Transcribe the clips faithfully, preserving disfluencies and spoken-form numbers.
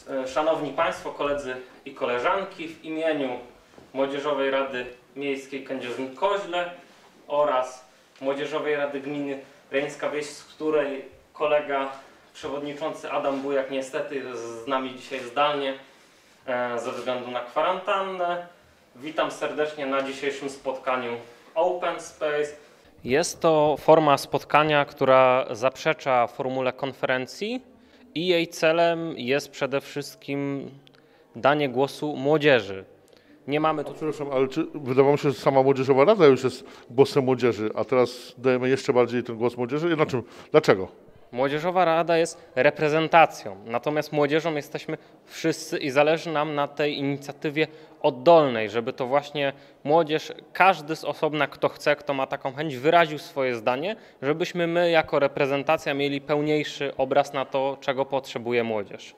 Szanowni Państwo, koledzy i koleżanki, w imieniu Młodzieżowej Rady Miejskiej Kędzierzyn-Koźle oraz Młodzieżowej Rady Gminy Reńska Wieś, z której kolega przewodniczący Adam Bujak niestety jest z nami dzisiaj zdalnie ze względu na kwarantannę. Witam serdecznie na dzisiejszym spotkaniu Open Space. Jest to forma spotkania, która zaprzecza formule konferencji i jej celem jest przede wszystkim danie głosu młodzieży. Nie mamy tu... Przepraszam, ale czy wydawało mi się, że sama Młodzieżowa Rada już jest głosem młodzieży, a teraz dajemy jeszcze bardziej ten głos młodzieży? Znaczy, dlaczego? Młodzieżowa Rada jest reprezentacją, natomiast młodzieżą jesteśmy wszyscy i zależy nam na tej inicjatywie oddolnej, żeby to właśnie młodzież, każdy z osobna, kto chce, kto ma taką chęć, wyraził swoje zdanie, żebyśmy my jako reprezentacja mieli pełniejszy obraz na to, czego potrzebuje młodzież.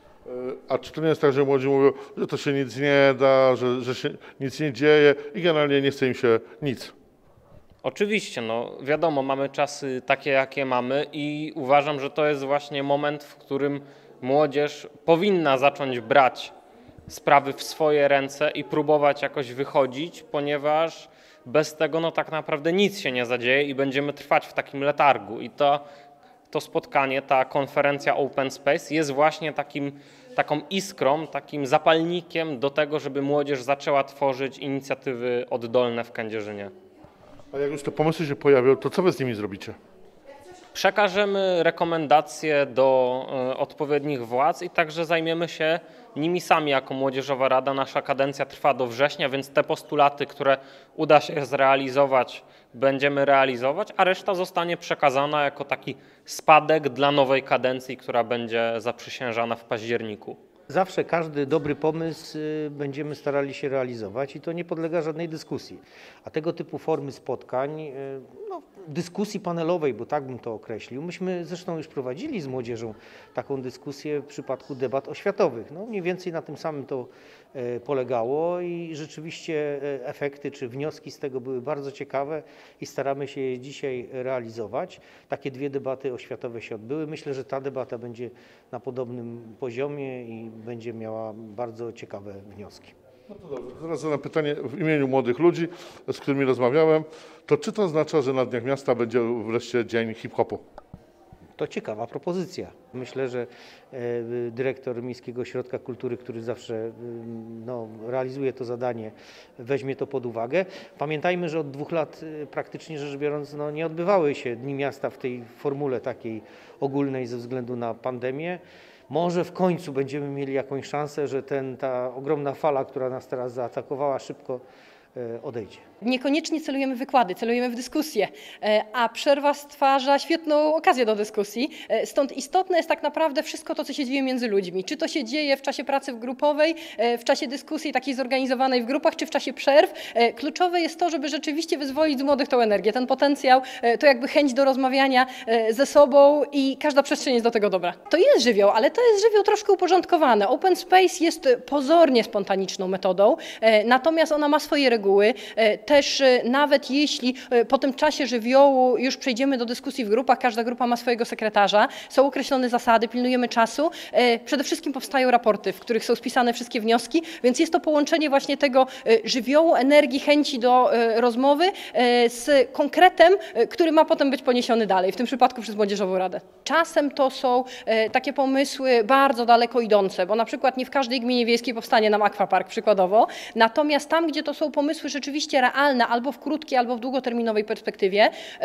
A czy to nie jest tak, że młodzi mówią, że to się nic nie da, że, że się nic nie dzieje i generalnie nie chce im się nic? Oczywiście, no wiadomo, mamy czasy takie, jakie mamy i uważam, że to jest właśnie moment, w którym młodzież powinna zacząć brać sprawy w swoje ręce i próbować jakoś wychodzić, ponieważ bez tego no tak naprawdę nic się nie zadzieje i będziemy trwać w takim letargu. I to, to spotkanie, ta konferencja Open Space jest właśnie takim, taką iskrą, takim zapalnikiem do tego, żeby młodzież zaczęła tworzyć inicjatywy oddolne w Kędzierzynie. A jak już te pomysły się pojawią, to co wy z nimi zrobicie? Przekażemy rekomendacje do y, odpowiednich władz i także zajmiemy się nimi sami jako Młodzieżowa Rada. Nasza kadencja trwa do września, więc te postulaty, które uda się zrealizować, będziemy realizować, a reszta zostanie przekazana jako taki spadek dla nowej kadencji, która będzie zaprzysiężana w październiku. Zawsze każdy dobry pomysł będziemy starali się realizować i to nie podlega żadnej dyskusji. A tego typu formy spotkań, no, dyskusji panelowej, bo tak bym to określił, myśmy zresztą już prowadzili z młodzieżą taką dyskusję w przypadku debat oświatowych. No, mniej więcej na tym samym to polegało i rzeczywiście efekty czy wnioski z tego były bardzo ciekawe i staramy się je dzisiaj realizować. Takie dwie debaty oświatowe się odbyły. Myślę, że ta debata będzie na podobnym poziomie i będzie miała bardzo ciekawe wnioski. No to dobrze. Teraz zadam pytanie w imieniu młodych ludzi, z którymi rozmawiałem. To czy to oznacza, że na Dniach Miasta będzie wreszcie dzień hip-hopu? To ciekawa propozycja. Myślę, że dyrektor Miejskiego Ośrodka Kultury, który zawsze no, realizuje to zadanie, weźmie to pod uwagę. Pamiętajmy, że od dwóch lat praktycznie rzecz biorąc no, nie odbywały się Dni Miasta w tej formule takiej ogólnej ze względu na pandemię. Może w końcu będziemy mieli jakąś szansę, że ten, ta ogromna fala, która nas teraz zaatakowała, szybko odejdzie. Niekoniecznie celujemy w wykłady, celujemy w dyskusję, a przerwa stwarza świetną okazję do dyskusji. Stąd istotne jest tak naprawdę wszystko to, co się dzieje między ludźmi. Czy to się dzieje w czasie pracy grupowej, w czasie dyskusji takiej zorganizowanej w grupach, czy w czasie przerw. Kluczowe jest to, żeby rzeczywiście wyzwolić z młodych tą energię, ten potencjał, to jakby chęć do rozmawiania ze sobą i każda przestrzeń jest do tego dobra. To jest żywioł, ale to jest żywioł troszkę uporządkowany. Open Space jest pozornie spontaniczną metodą, natomiast ona ma swoje reguły. Też nawet jeśli po tym czasie żywiołu już przejdziemy do dyskusji w grupach, każda grupa ma swojego sekretarza, są określone zasady, pilnujemy czasu. Przede wszystkim powstają raporty, w których są spisane wszystkie wnioski, więc jest to połączenie właśnie tego żywiołu, energii, chęci do rozmowy z konkretem, który ma potem być poniesiony dalej, w tym przypadku przez Młodzieżową Radę. Czasem to są takie pomysły bardzo daleko idące, bo na przykład nie w każdej gminie wiejskiej powstanie nam akwapark przykładowo, natomiast tam, gdzie to są pomysły rzeczywiście realne, albo w krótkiej, albo w długoterminowej perspektywie,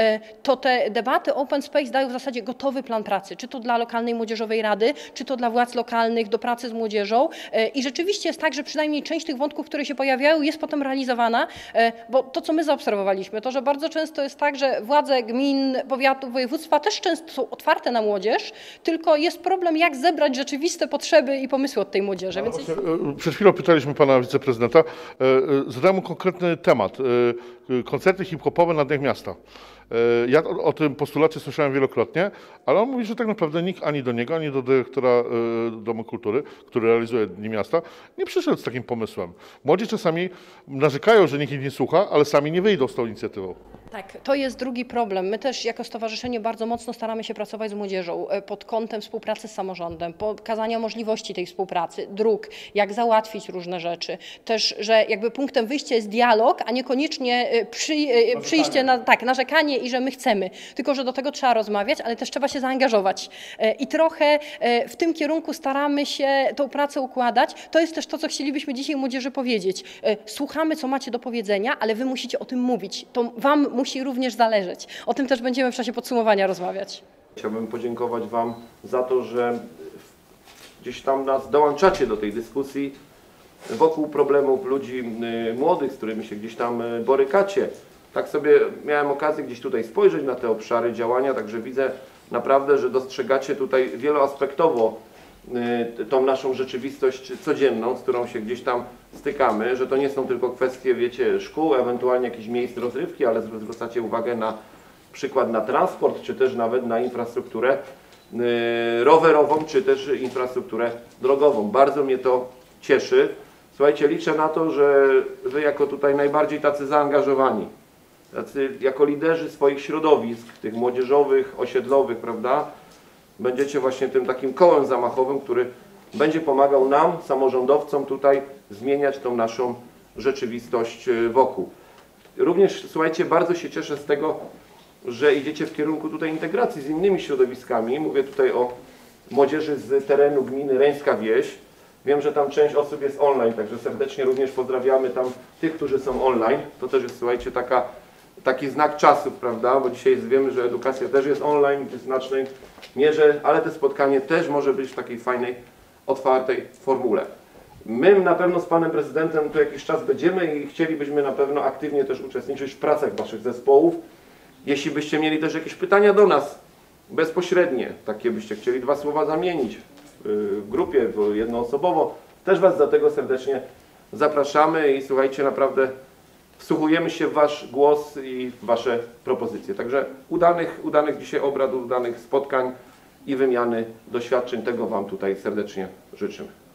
to te debaty Open Space dają w zasadzie gotowy plan pracy, czy to dla lokalnej Młodzieżowej Rady, czy to dla władz lokalnych do pracy z młodzieżą i rzeczywiście jest tak, że przynajmniej część tych wątków, które się pojawiają, jest potem realizowana, bo to, co my zaobserwowaliśmy, to, że bardzo często jest tak, że władze gmin, powiatów, województwa też często są otwarte na młodzież, tylko jest problem, jak zebrać rzeczywiste potrzeby i pomysły od tej młodzieży. Więc jest... Przed chwilą pytaliśmy pana wiceprezydenta, zadałem mu konkretny temat. Koncerty hip-hopowe na Dniach Miasta. Ja o, o tym postulacie słyszałem wielokrotnie, ale on mówi, że tak naprawdę nikt ani do niego, ani do dyrektora Domu Kultury, który realizuje Dni Miasta, nie przyszedł z takim pomysłem. Młodzi czasami narzekają, że nikt ich nie słucha, ale sami nie wyjdą z tą inicjatywą. Tak, to jest drugi problem. My też jako stowarzyszenie bardzo mocno staramy się pracować z młodzieżą e, pod kątem współpracy z samorządem, pokazania możliwości tej współpracy, dróg, jak załatwić różne rzeczy. Też, że jakby punktem wyjścia jest dialog, a niekoniecznie e, przy, e, przyjście na tak, narzekanie i że my chcemy. Tylko, że do tego trzeba rozmawiać, ale też trzeba się zaangażować. E, I trochę e, w tym kierunku staramy się tą pracę układać. To jest też to, co chcielibyśmy dzisiaj młodzieży powiedzieć. E, Słuchamy, co macie do powiedzenia, ale wy musicie o tym mówić. To wam musi również zależeć. O tym też będziemy w czasie podsumowania rozmawiać. Chciałbym podziękować Wam za to, że gdzieś tam nas dołączacie do tej dyskusji wokół problemów ludzi młodych, z którymi się gdzieś tam borykacie. Tak sobie miałem okazję gdzieś tutaj spojrzeć na te obszary działania, także widzę naprawdę, że dostrzegacie tutaj wieloaspektowo tą naszą rzeczywistość codzienną, z którą się gdzieś tam stykamy, że to nie są tylko kwestie, wiecie, szkół, ewentualnie jakichś miejsc rozrywki, ale zwracacie uwagę na przykład na transport, czy też nawet na infrastrukturę rowerową, czy też infrastrukturę drogową. Bardzo mnie to cieszy. Słuchajcie, liczę na to, że Wy jako tutaj najbardziej tacy zaangażowani, tacy jako liderzy swoich środowisk, tych młodzieżowych, osiedlowych, prawda, będziecie właśnie tym takim kołem zamachowym, który będzie pomagał nam, samorządowcom tutaj zmieniać tą naszą rzeczywistość wokół. Również, słuchajcie, bardzo się cieszę z tego, że idziecie w kierunku tutaj integracji z innymi środowiskami. Mówię tutaj o młodzieży z terenu gminy Reńska Wieś. Wiem, że tam część osób jest online, także serdecznie również pozdrawiamy tam tych, którzy są online. To też jest, słuchajcie, taka, taki znak czasów, prawda? Bo dzisiaj wiemy, że edukacja też jest online w znacznej mierze, ale to spotkanie też może być w takiej fajnej, otwartej formule. My na pewno z Panem Prezydentem tu jakiś czas będziemy i chcielibyśmy na pewno aktywnie też uczestniczyć w pracach Waszych zespołów. Jeśli byście mieli też jakieś pytania do nas bezpośrednie, takie byście chcieli dwa słowa zamienić w grupie, jednoosobowo, też Was do tego serdecznie zapraszamy i słuchajcie, naprawdę wsłuchujemy się w Wasz głos i w Wasze propozycje. Także udanych, udanych dzisiaj obradów, udanych spotkań i wymiany doświadczeń, tego Wam tutaj serdecznie życzymy.